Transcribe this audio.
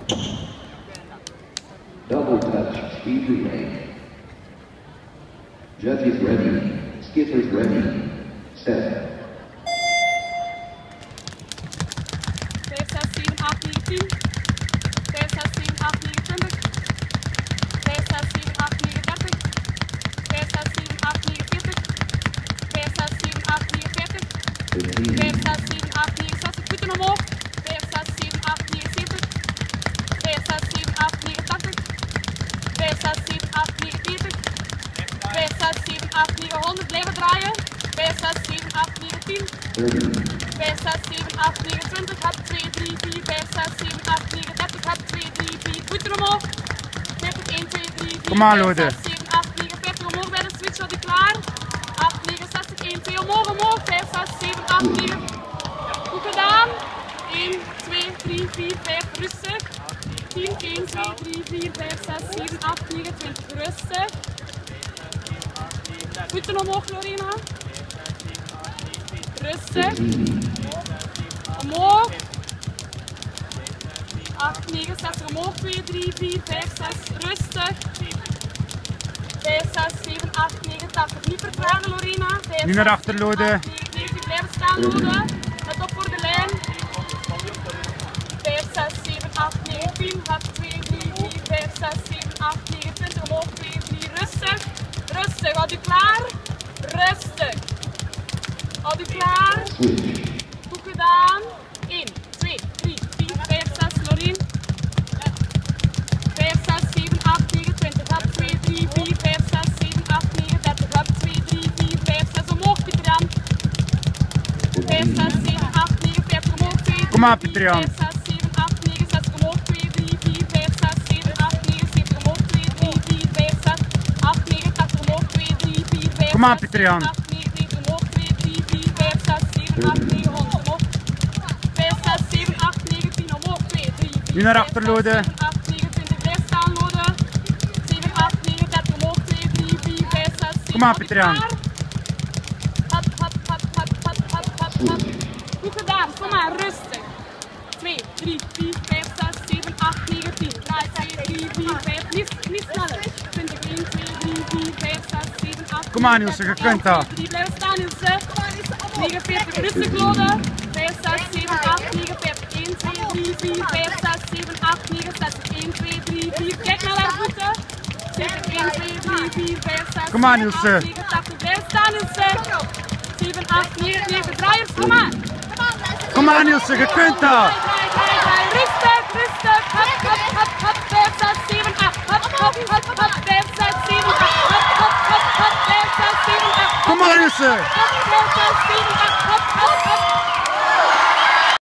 Double touch, speed relay. Judges ready. Skippers ready. Set. 5, 6, 7, 8, 9, 10. 5, 6, 7, 8, 9, 20. 5, 6, 7, 8, 9, 30. 5, 6, 7, 8, 9, 40. 5, 6, 7, 8, 9, 40. 5, 6, 7, 8, 9, 60. Voeten omhoog. 5, 6, 7, 8, 9, 70. 5, 6, 7, 8, 9, 80. 5, 6, 7, 8, 9, 40. 5, 6, 7, 8, 9, 100. Blijven draaien. 5, 6, 7, 8, 9, 10. 5, 6, 7, 8, 9, 20. Hap 2, 3, 4. 5, 6, 7, 8, 9, 30. Hap 2, 3, 4. Voeten omhoog. 40, 1, 2, 3, 4. Kom aan, 5, Lode. 6, 7, 8, 9, 40. Omhoog bij de switch. Had ik klaar. 8, 9, 60. 1, 2. Omhoog, omhoog. 5, 6, 7, 8, 9. Goed gedaan. 1, 2, 3, 4, 5. Rustig. 10, 1, 2, 3, 4, 5, 6, 7, 8, 9, 20. Rustig. Voeten omhoog, Lorena. Rustig. Omhoog. 8, 9, 60. Omhoog. 2, 3, 4, 5, 6. Rustig. 5, 6, 7, 8, 9, 80. Niet vertragen, Lorena. 5, Nu naar 6, achter, 7, Lode. 8, 9, 90. Blijven staan, Lode. Let op voor de lijn. 5, 6, 7, 8, 9, 10. Gaat 2, 3, 4, 5, 6, 7, 8, 9, 20. Omhoog. 2, 3. Rustig. Rustig. Had u klaar? Rustig. Had u klaar? Goed gedaan. 1, 2, 3, 4, 5, 6. Lorien. 5, 6, 7, 8, 9, 20. Gaat 2, 3, 4, 5, 6, 7, 8, 9, 30. Gaat 2, 3, 4, 5, 6. Omhoog, Pieter-Jan. 5, 6, 7, 8, 9, 50. Omhoog. 2, 3, Kom aan, 4, Pieter-Jan. 5, 6, 7, 8, 9, 60. Omhoog. 2, 3, 4, 5, 6, 7, 8, 9, 70. Omhoog. 2, 3, 4, 5, 6, 8, 9, 80. Omhoog. 2, 3, 4, 5, Kom aan, 6, Pieter-Jan. 7, 8, 9, 70. Omhoog. 2, 3, 4, 5, 6, 7, 8, 9, 100. Omhoog. 5, 6, 7, 8, 9, 10. Omhoog. 2, 3, 4, Nu naar 5, achter, 6, Lode. 7, 8, 9, 20. Blijf staan, Lode. 7, 8, 9, 30. Omhoog. 2, 3, 4, 5, 6, 7. Kom aan, Had u Pieter-Jan. klaar? Hap, hap, hap, hap, hap, hap, hap, hap. Goed gedaan. Kom maar, rustig. 2, 3, 4, 5, 6, 7, 8, 9, 10. Draai 2, 3, 4, 5. Niet sneller. 20, 1, 2, 3, 4, 5, 6, 7, 8, Kom aan, Nielsen, je kunt dat. 2, 3, blijven staan, Nielsen. 49, rustig, Lode. 5, 6, 7, 8, 9, 50. 1, 2, 3, 4, 5, 6, 7, 8, 9, 60. 1, 2, 3, 4. Kijk naar haar voeten. 7, 1, 2, 3, 4, 5, 6, Kom aan, 7, 8, Nielsen. 9, 80. Blijf staan, Nielsen. 7, 8, 9, 9. Draaiers, kom maar. Kom aan, Nielsen, je kunt dat. Draai, draai, draai. Rustig, rustig. Hop, hop, hop, hop. 5, 6, 7, 8. Hop, hop, hop, hop. 5, 6, 7, 8. Hop, hop, hop, hop. 5, 6, 7, 8. Kom aan, Nielsen. Hop, 5, 6, 7, 8. Hop, hop, hop.